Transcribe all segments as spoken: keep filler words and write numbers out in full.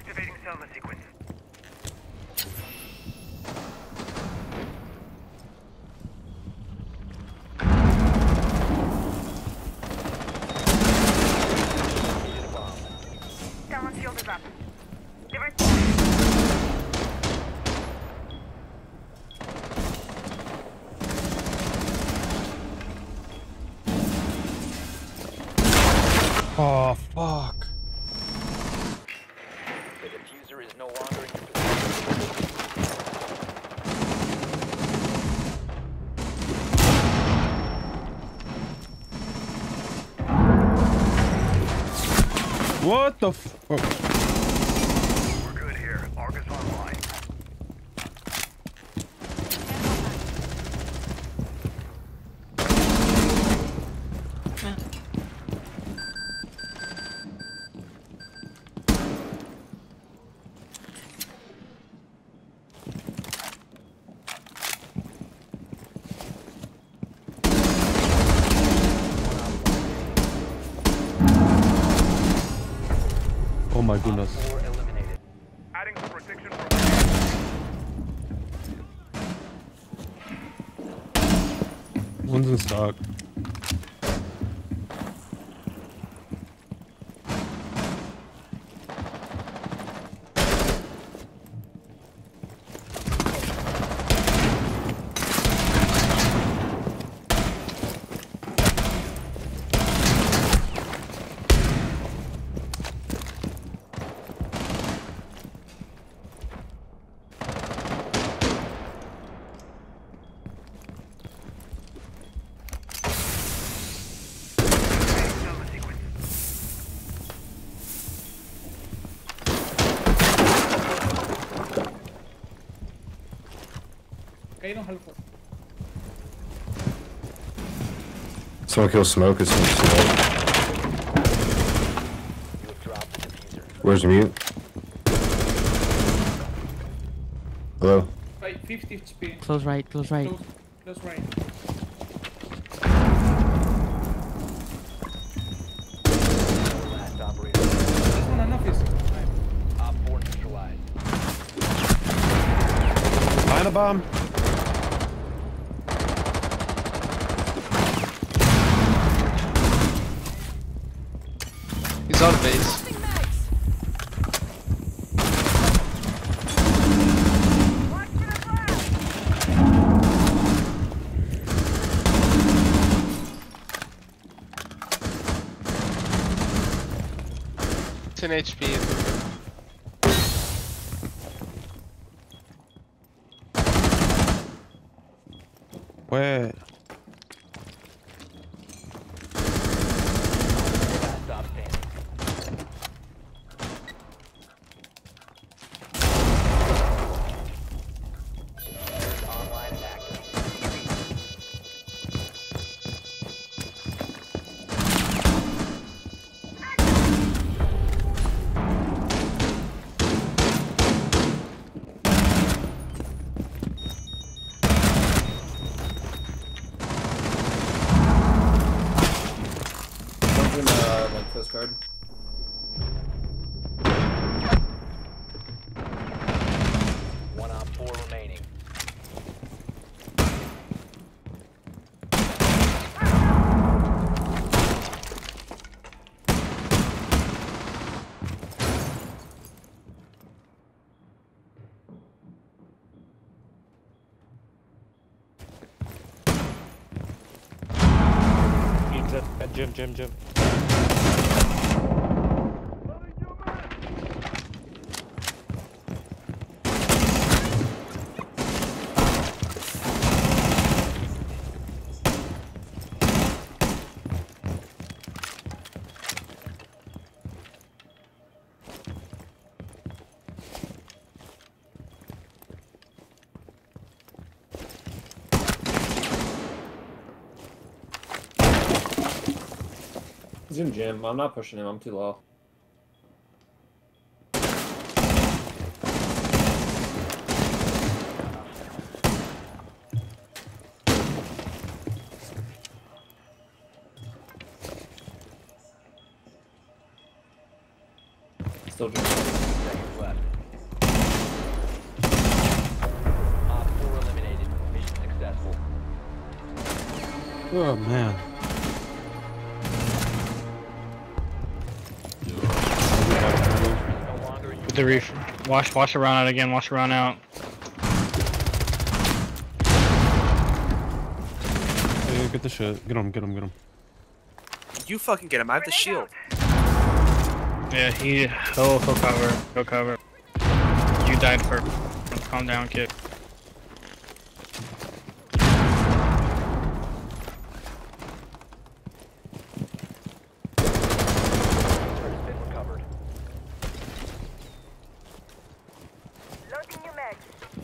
Activating Selma sequence. Selma shield is up. Diverse. Oh, fuck. The diffuser is no longer in What the fuck? We're good here. Argus online. Oh my goodness. four eliminated. Adding some protection for One's in stock. Selma sequence. Caíram Halford. Someone kill smoke is smoke. You have dropped the diffuser. Where's the mute? Hello? Right, fifty H P. Close right, close right. Close, close right. Last operator. This one on office. Op four neutralized. Find a bomb. He's out of base. ten H P. Where? Last stop standing. Diffuser is online and active. One's in uh, like Coast Guard. One op four remaining. At gym, gym, gym. He's in gym. I'm not pushing him. I'm too low. Still gym. Seconds left. Oh man. No longer in With the reef. Wash, wash the round out again. Wash the round out. Hey, get the shit. Get him, get him, get him. You fucking get him. I have the shield. Yeah, he. He'll, he'll cover. He'll cover. You died for. Calm down, kid. has been recovered. Loading your mag.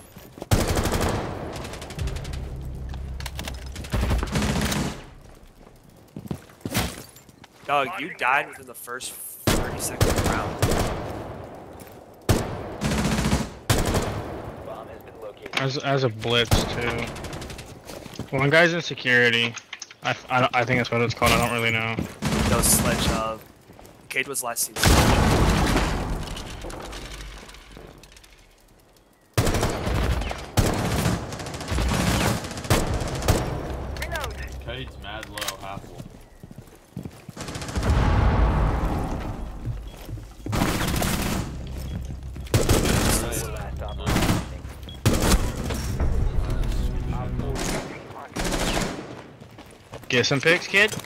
Dog, you died within the first thirty seconds of the round. Bomb has been located. As as a blitz too. One guy's in security. I, I, don't- I think that's what it's called. I don't really know. No, Sledge, uh, Cade was last seen. Reload. Cade's mad low, half full. Four last stop remaining. Op four Get some pics, kid.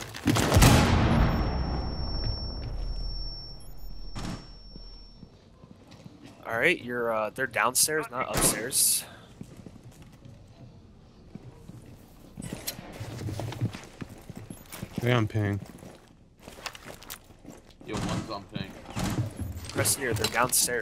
Alright, you're, uh, they're downstairs, not upstairs. Yeah, I'm ping. Yo, one's on ping. Crescent here, they're downstairs.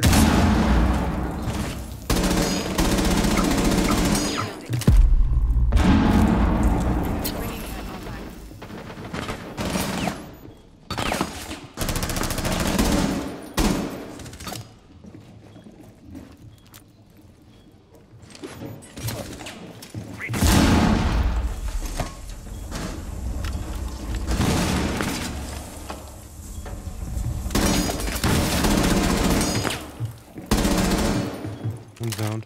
One's down.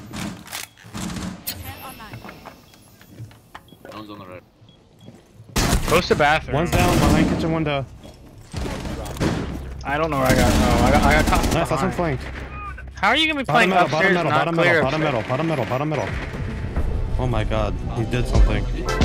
One's on the right. Close to bathroom. One's down behind kitchen window. I don't know where I got. Oh, I got. I got caught. Nice, that's one behind. flanked. How are you gonna be Bottom playing middle, bottom upstairs middle, and not bottom clear middle, bottom upstairs? middle, bottom middle, bottom middle. Oh my god, he did something.